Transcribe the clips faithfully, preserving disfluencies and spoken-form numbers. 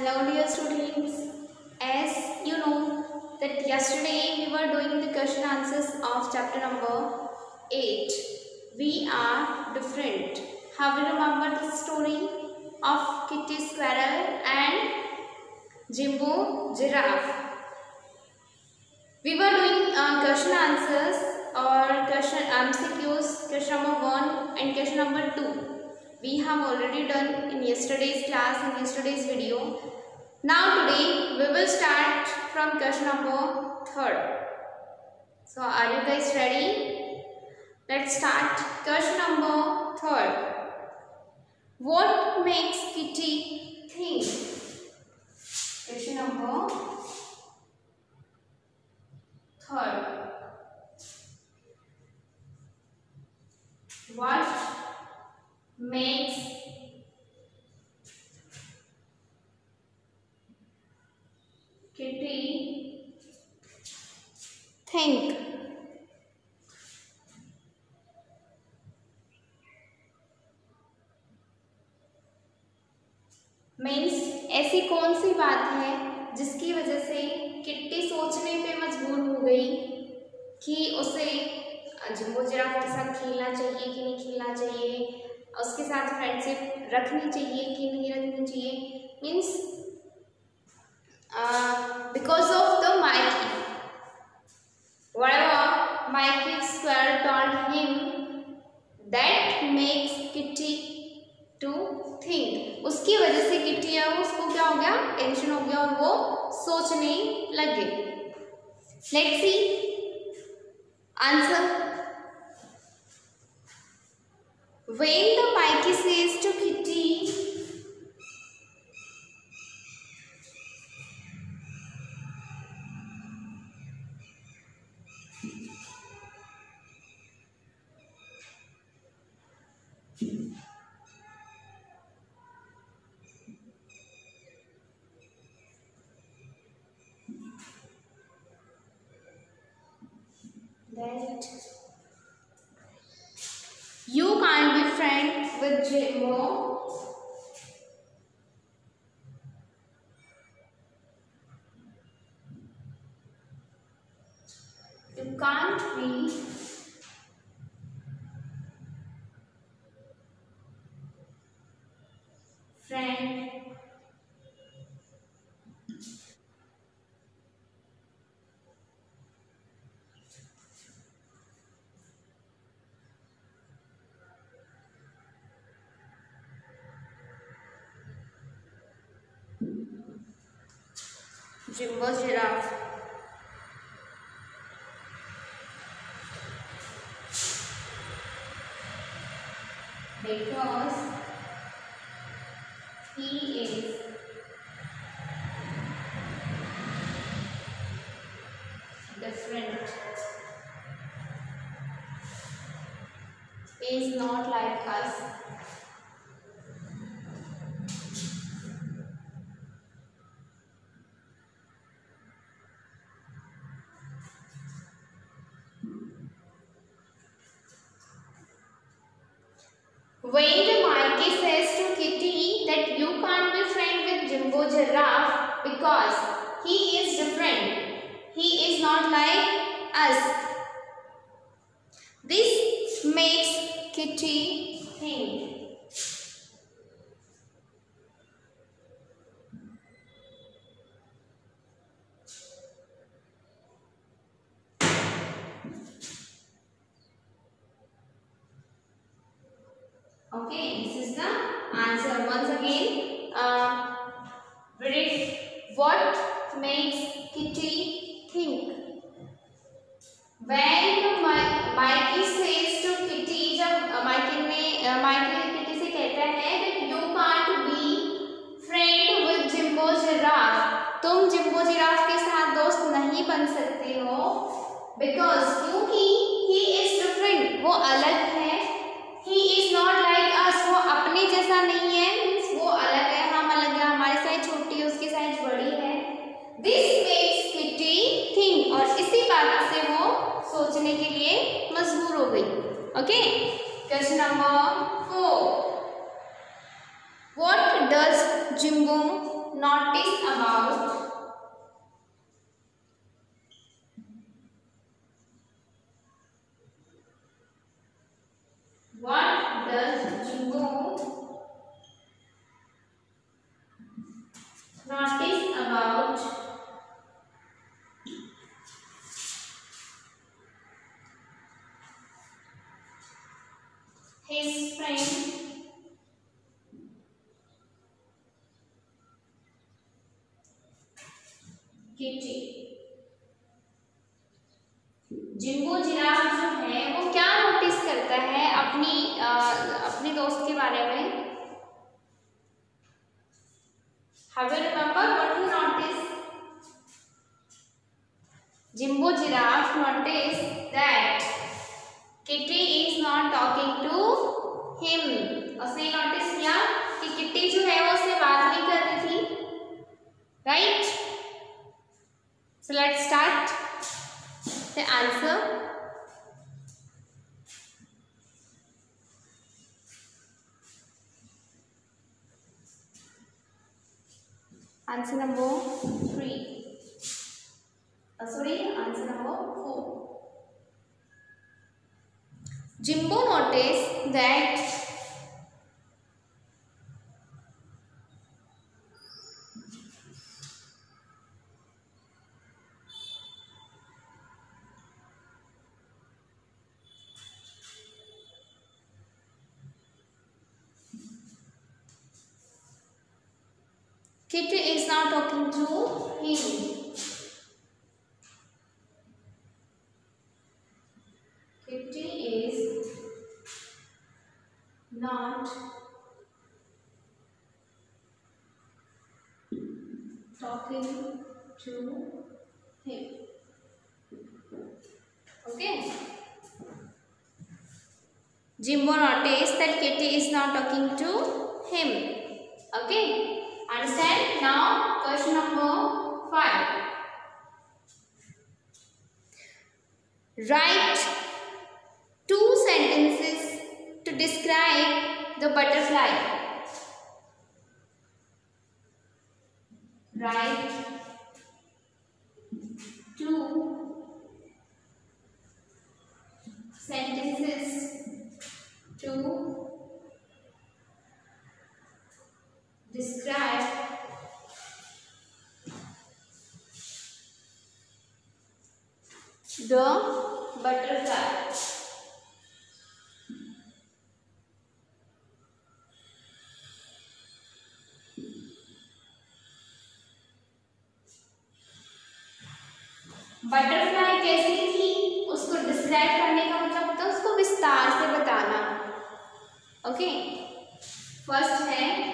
Hello dear students, as you know that yesterday we were doing the question answers of chapter number eight. We are different. Have you remembered the story of Kitty Squirrel and Jimbo Giraffe? We were doing uh, question answers or question M C Qs, question number one and question number two. We have already done in yesterday's class, in yesterday's video. Now today we will start from question number third. So are you guys ready? Let's start. Question number third. What makes Kitty think? Question number third. What makes Kitty think? Means ऐसी कौन सी बात है जिसकी वजह से kitty सोचने पे मजबूर हो गई कि उसे जिम्बो जिराफ के साथ खेलना चाहिए कि नहीं खेलना चाहिए, उसके साथ फ्रेंडशिप रखनी चाहिए कि नहीं रखनी चाहिए. Means because of the Mikey, whatever Mikey Squirrel told him, that makes Kitty to think. उसकी वजह से किट्टी है वो उसको क्या हो गया, टेंशन हो गया और वो सोचने लग गई. Let's see answer. When the Mikey says to Kitty, that you can't be friend with Jimbo, you can't be friend Jimbo Giraffe. Because he is different. He is not like us. When the Mikey says to Kitty that you can't be friend with Jimbo Giraffe because he is different, he is not like us, this makes Kitty think. Okay, this is the answer. Once again, uh, read it. What makes Kitty think? When Mikey says to Kitty, जब Mikey ने Mikey Kitty से कहता है that you can't be friend with Jimbo Giraffe, तुम Jimbo Giraffe के साथ दोस्त नहीं बन सकते हो, because क्योंकि he is different, वो अलग है. He is not like us, वो अपने जैसा नहीं है, मीन्स वो अलग है, हम अलग है, हमारी साइज छोटी है, उसकी साइज बड़ी है. This makes Kitty think, और इसी बात से वो सोचने के लिए मजबूर हो गई. Okay, question number four. What does Jimbo notice about what does Jimbo notice about his friend Kitty? Jimbo giraffe जो है वो क्या नोटिस करता है अपनी आ, अपने दोस्त के बारे में? Have you remember what he noticed? Jimbo giraffe noticed that Kitty is not talking to him. उसने नोटिस किया कि किट्टी जो है वो उससे बात नहीं कर रही थी, right? So let's start the answer. Answer number three. Uh, sorry, answer number four. Jimbo noticed that Kitty is now talking to him. Kitty is not talking to him. Okay. Jimbo noticed that Kitty is not talking to him. Okay. Understand? Now question number five. Write two sentences to describe the butterfly. Write two sentences to describe the butterfly. Butterfly कैसी थी उसको describe करने का मतलब होता है उसको विस्तार से बताना. ओके, फर्स्ट है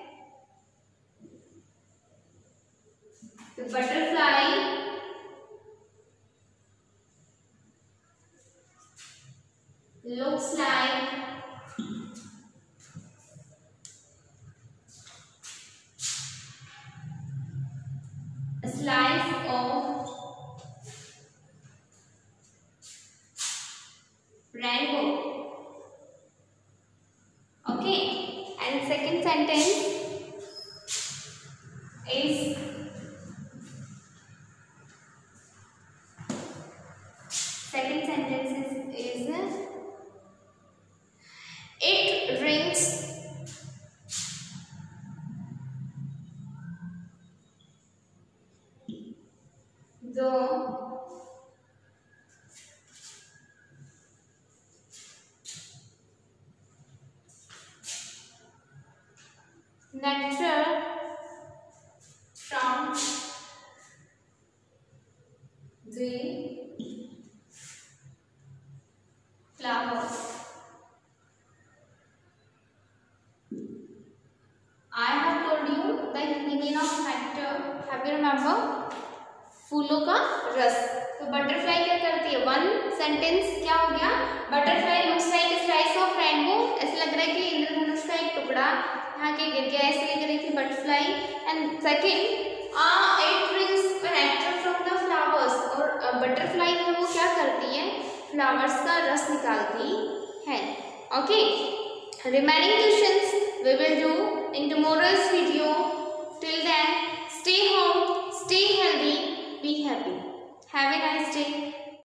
the butterfly looks like a slice of rainbow. Okay, and second sentence is second sentence is, is it rings the nectar from the flowers. I have told you the meaning of nectar. Have you remember? फूलों का रस. तो butterfly क्या करती है? One sentence क्या हो गया? Butterfly looks like a slice of rainbow. ऐसा लग रहा है कि इंद्रधनुष का एक टुकड़ा यहाँ के गिर गया, ऐसे लिख रही थी butterfly. And second, it drinks nectar from the flowers. और बटरफ्लाई है वो क्या करती है? फ्लावर्स का रस निकालती है. Okay, remaining questions we will do in tomorrow's video. Till then, stay home. Have a nice day.